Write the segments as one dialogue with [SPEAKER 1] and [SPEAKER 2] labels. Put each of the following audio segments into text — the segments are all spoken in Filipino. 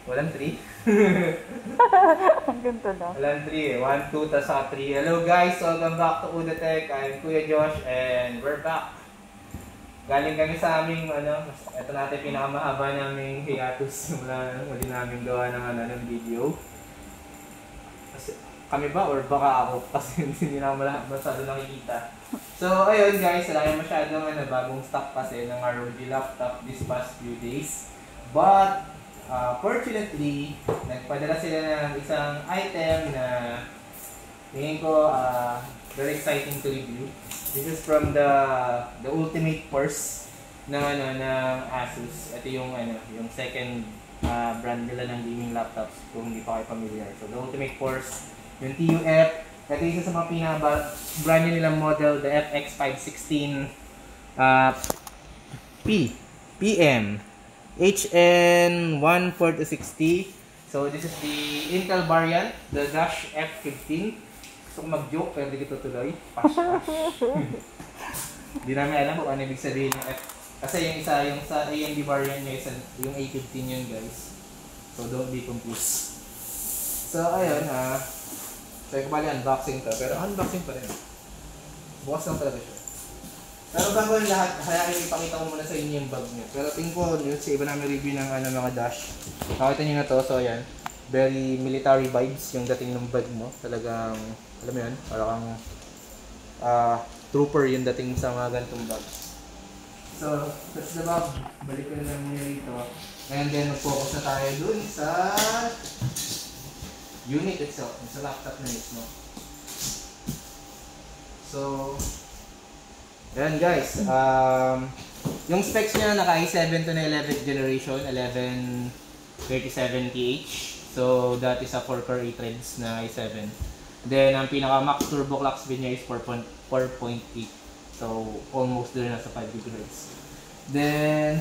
[SPEAKER 1] Walang 3.
[SPEAKER 2] Ang ganito lang.
[SPEAKER 1] Walang 3 eh. 1, 2, tas 3. Hello guys, welcome back to Udatech. I'm Kuya Josh and we're back. Galing kami sa aming, ito natin pinakamahaba naming hiatus mula muli namin gawa ng video. Kasi, kami ba or baka ako kasi hindi na masyado nakikita. So ayun guys, wala yung masyadong bagong stock kasi ng ROG laptop this past few days. But fortunately, nagpadala sila ng isang item na tingin ko very exciting to review. This is from the ultimate purse ng Asus. Ito yung yung second brand nila ng gaming laptops kung hindi pa kayo familiar. So the ultimate purse, yung TUF. Ito isa sa mga brand new nilang model, the FX516 PM HN1460. So this is the Intel variant, the Dash F15. Gusto ko mag-joke pero hindi ko tuloy. Hindi namin alam kung ano ibig sabihin yung F. Kasi yung isa, yung sa AMD variant niya, yung A15 yun guys. So don't be confused. So ayun so yung bali unboxing to, pero unboxing pa rin. Bukas lang talaga siya. Pero bago yung lahat, hayaan ipakita ko muna sa inyo yung bag niya. Pero tingin ko yun sa iba namin review ng mga Dash. Nakita nyo na to, so ayan. Very military vibes yung dating ng bag mo. Talagang, alam mo yun, parang trooper yung dating sa mga ganitong bags. So, that's the bag. Balik ko na lang muna rito. And then, mag-focus na tayo dun sa unit itself, sa laptop na mismo. So, ayan guys, yung specs niya naka i7 to na 11th generation, 1137TH. So that is a 4-core 8 threads na i7. Then ang pinaka max turbo clock speed niya is 4.8. So almost there na sa 5 GHz. Then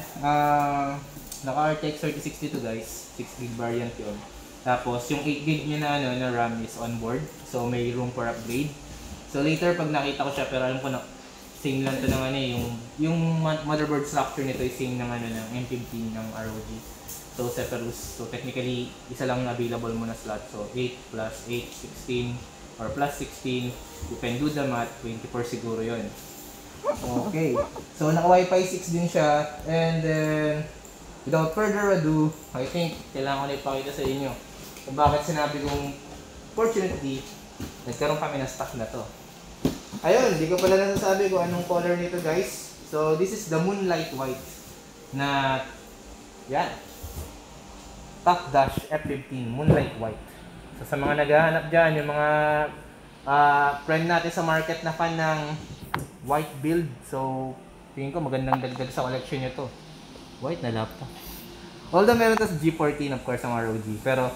[SPEAKER 1] naka RTX 3062 guys, 6GB variant yun. Tapos yung 8GB niya na RAM is on board. So may room for upgrade. So later pag nakita ko siya, pero alam ko na same lang to ng yung motherboard structure nito is same ng ng M15 ng ROG. So Zephyrus. So technically isa lang available mo na slot. So 8 plus 8, 16 or plus 16. You can do the math, 24 siguro yun. Okay. So naka Wi-Fi 6 din siya. And then without further ado, I think kailangan ko na ipakita sa inyo kung bakit sinabi kong fortunately nagkaroon kami ng stock na to. Ayun, hindi ko pala nasasabi kung anong color nito guys. So this is the Moonlight White na yan, Top Dash F15 Moonlight White. So sa mga naghahanap dyan, yung mga friend natin sa market na fan ng white build, so tingin ko magandang dagdag sa collection nyo to. White na laptop. Although meron to sa G14 of course ang ROG, pero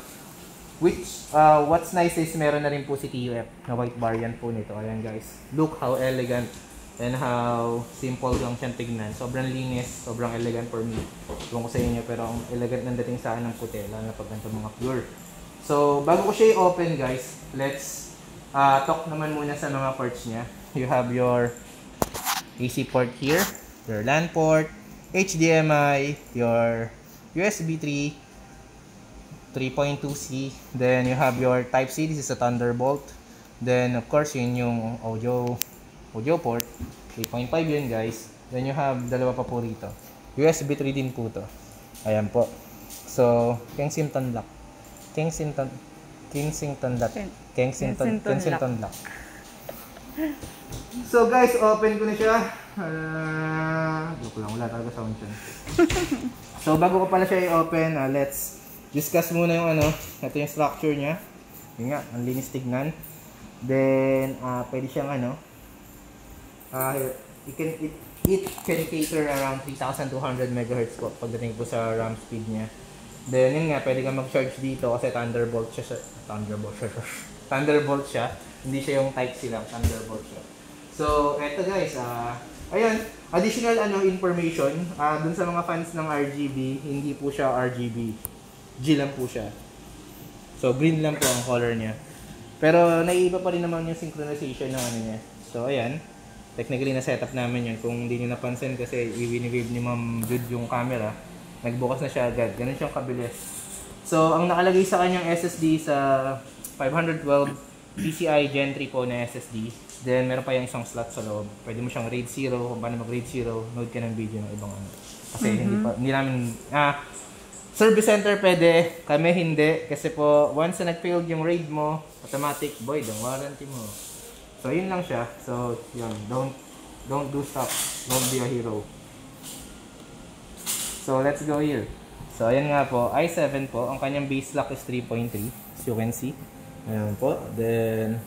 [SPEAKER 1] what's nice is meron na rin po si TUF na white variant po nito. Ayan guys, look how elegant and how simple lang siyang tignan. Sobrang linis, sobrang elegant for me. Ewan ko sa inyo, pero ang elegant ng dating sa akin ng puti, lalo na pag ganito mga pure. So bago ko siya i-open guys, let's talk naman muna sa mga ports niya. You have your AC port here, your LAN port, HDMI, your USB 3, 3.2C, then you have your Type-C, this is a Thunderbolt. Then of course yun yung audio port, 3.5 yun guys. Then you have dalawa pa po rito, USB 3 din po to. Ayan po. So Kensington lock. Kensington lock. So guys, open ko na siya. Joke lang, wala talaga sound dyan. So bago ko pala siya i-open, let's discuss muna yung ito yung structure niya. Yun nga, ang linis tignan. Then pwede siyang it can cater around 3,200 MHz po pagdating po sa RAM speed niya. Then yun nga, pwede kang mag-charge dito kasi Thunderbolt siya. Hindi siya yung Type-C lang, Thunderbolt siya. So eto guys, ayan, additional information dun sa mga fans ng RGB, hindi po siya RGB. G lang po siya. So green lang po ang color niya. Pero naiiba pa rin naman yung synchronization ng niya. So ayan, technically na setup namin yun. Kung hindi niyo napansin kasi i-wave ni Ma'am Jude yung camera, nagbukas na siya agad. Ganun siyang kabilis. So, ang nakalagay sa kanyang SSD sa 512 PCI Gen 3 po na SSD. Then, meron pa yung isang slot sa loob. Pwede mo siyang RAID 0. Kung paano mag-RAID 0, load ka ng video ng ibang ano. Kasi hindi namin, service center pwede, kami hindi. Kasi po, once na nag-failed yung RAID mo, automatic void ang warranty mo. So, yun lang siya. So, yun. Don't do stuff. Don't be a hero. So, let's go here. So, ayan nga po. i7 po. Ang kanyang base clock is 3.3. As you can see. Ayan po. Then,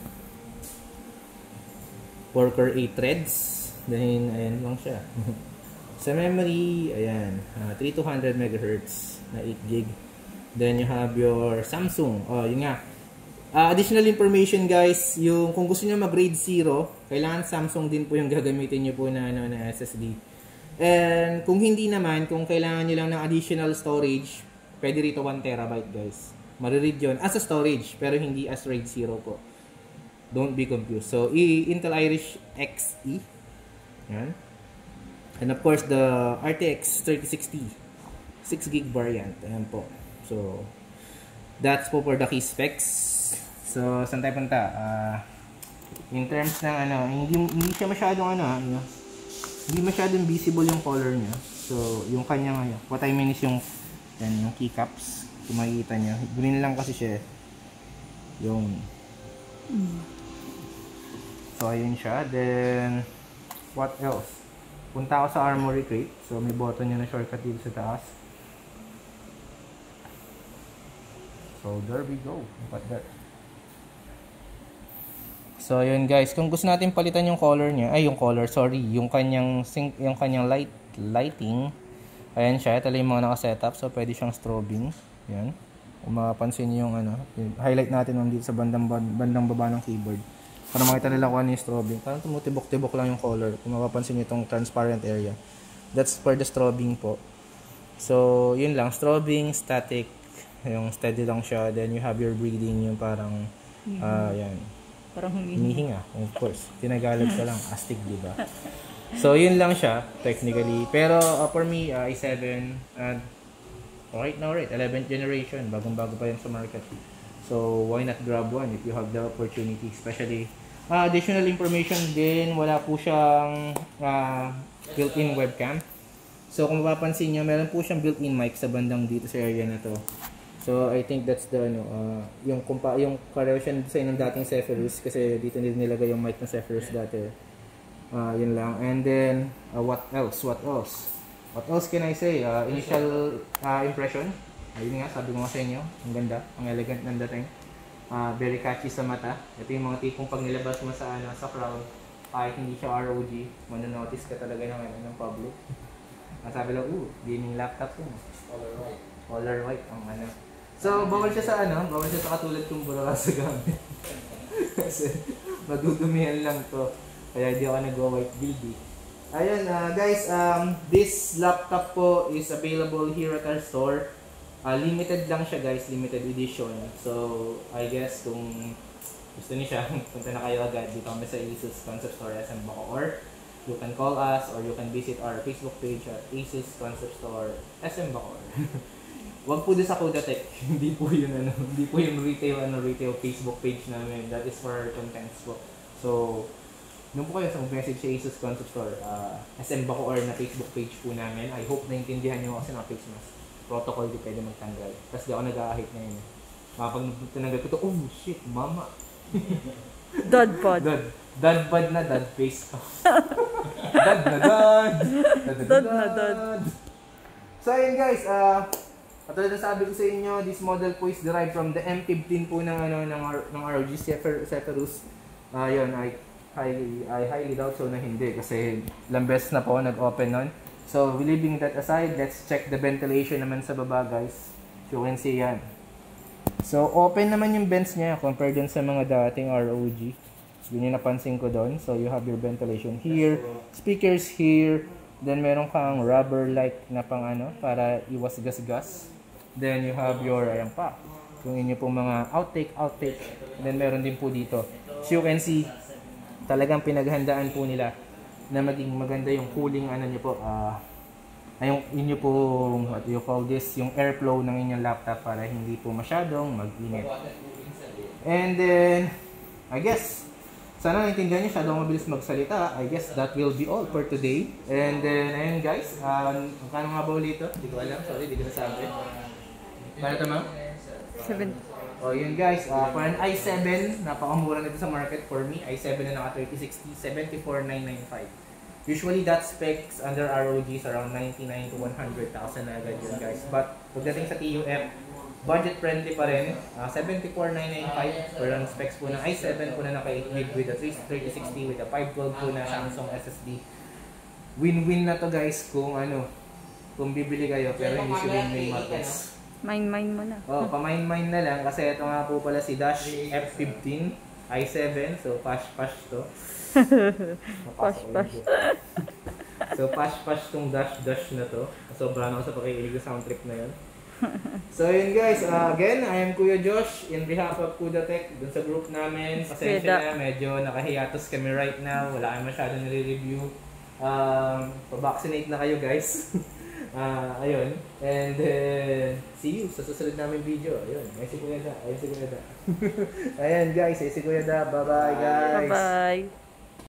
[SPEAKER 1] 4-core 8 threads. Then, ayan lang siya. Sa memory, ayan. 3200 MHz na 8 GB. Then, you have your Samsung. Oh, yun nga. Additional information guys, yung kung gusto niyo mag-grade 0, kailangan Samsung din po yung gagamitin niyo po na SSD. And kung hindi naman, kung kailangan niyo lang ng additional storage, pwede rito 1 TB guys. Mariread yun as a storage, pero hindi as RAID 0 po. Don't be confused. So, Intel Irish Xe. Yan. And of course, the RTX 3060 6GB variant. Ayan po. So, that's po for the key specs. So, saan tayo punta? In terms ng hindi siya masyadong hindi masyadong visible yung color niya. So, yung kanyang what I mean is yung keycaps. Kung makikita niyo, green lang kasi siya. Yung so, ayun siya. Then, what else? Punta ako sa Armory Crate. So, may button niya na shortcut dito sa taas. So, there we go. Look at that. So, ayun guys, kung gusto natin palitan yung color niya, yung kanyang lighting. Ayan siya, ito lang yung mga naka-setup. So, pwede siyang strobing. Yan. Kung mapapansin niyo yung highlight natin dito sa bandang baba ng keyboard. Para makita nila kung ano yung strobing. Parang tumutibok-tibok lang yung color. Kung mapapansin niyo itong transparent area. That's for the strobing po. So, yun lang. Strobing, static. Yung steady lang siya. Then, you have your breathing, yung parang, yan.
[SPEAKER 2] Parang
[SPEAKER 1] hinihinga. Of course. Tinagalog ka lang. Astig, diba? So, yun lang siya, technically. Pero, for me, i7, right now, 11th generation. Bagong-bago pa yan sa market. So, why not grab one if you have the opportunity? Especially, additional information din, wala po siyang built-in webcam. So, kung mapapansin nyo, meron po siyang built-in mic sa bandang dito sa area na to. So, I think that's the, yung pareho siya design ng dating Zephyrus kasi dito nilagay yung mic ng Zephyrus dati. Yun lang. And then, what else? What else can I say? Initial impression. Ayun nga, sabi ko nga sa inyo. Ang ganda. Ang elegant ng dating. Very catchy sa mata. Ito yung mga tipong pag nilabas mo sa crowd, kahit hindi siya ROG, manonotice ka talaga ng public. Sabi lang, gaming laptop yun. Color white ang So, bawal siya sa katulad kong burakas sa gamit. Kasi, madudumihan lang to. Kaya hindi ako nag-white build. Ayun, guys, this laptop po is available here at our store. Limited lang siya guys, limited edition. So, I guess kung gusto niyo siya, punta na kayo agad dito kami sa Asus Concept Store SM Bacoor. You can call us or you can visit our Facebook page at Asus Concept Store SM Bacoor. Wag po din sa Kodatech. Hindi po yun retail Facebook page namin. That is for contents po. So, doon po kayo sa message sa Asus Concept Store. SM Bacoor na Facebook page po namin. I hope naintindihan nyo kasi ng face mask. Protocol di pwede magtanggal. Kasi di ako nag-ahit ngayon. Pag tinanggal ko to, oh shit, mama.
[SPEAKER 2] Dodpod.
[SPEAKER 1] Dodpod na dod face. Dod na dod.
[SPEAKER 2] Dod na dod.
[SPEAKER 1] So ayun guys, katulad na sabi ko sa inyo, this model po is derived from the M15 po ng ROG Zephyrus. Yun, I highly doubt so na hindi kasi ilang beses na po nag-open nun. So, leaving that aside, let's check the ventilation naman sa baba guys. You can see yan. So, open naman yung vents niya compared dun sa mga dating ROG. So, yun yung napansin ko doon. So, you have your ventilation here, speakers here, then meron kang rubber-like na pang para iwas gas-gas. Then, you have your, ayan pa, yung inyo pong mga outtake. Then, meron din po dito. So, you can see, talagang pinaghandaan po nila na maging maganda yung cooling nyo po, inyo pong, what do you call this, yung airflow ng inyong laptop para hindi po masyadong mag-init. And then, I guess, sana naintindihan nyo, masyadong mabilis magsalita. I guess that will be all for today. And then, ayun guys, magkano nga ba ulit ito? Hindi ko alam, sorry, hindi ko nasabi. Kaya ito ma'am?
[SPEAKER 2] 7.
[SPEAKER 1] Oh, yun guys, for an i7, napakamura nito sa market for me. i7 na naka 3060, 74,995. Usually that specs under ROG is around 99 to 100,000 na agad yun guys. But pagdating sa TUF, budget friendly pa rin. 74,995 for ang specs po ng i7 po na naka 8 GB with a 3060 with a 512 po na Samsung SSD. Win-win na to guys kung kung bibili kayo pero hindi si Winmay Marquez.
[SPEAKER 2] Mine mo na.
[SPEAKER 1] Oh, pamain-mine na lang kasi ito nga po pala si Dash F15 i7. So pash to.
[SPEAKER 2] Pash.
[SPEAKER 1] So pash tong Dash na to. Sobrang ako sa pakikilig sa sound trip na yun. So yun guys, again, I am Kuya Josh in behalf of Kuda Tech dun sa group namin. Pasensya na, medyo nakahiatus kami right now. Wala kami masyadong nire-review. Pa-vaccinate na kayo guys. Ayun. And see you sa susunod namin video. Ayun. Ay si Kuya Da. Ayan guys. Ay si Kuya Da. Bye-bye guys.
[SPEAKER 2] Bye-bye.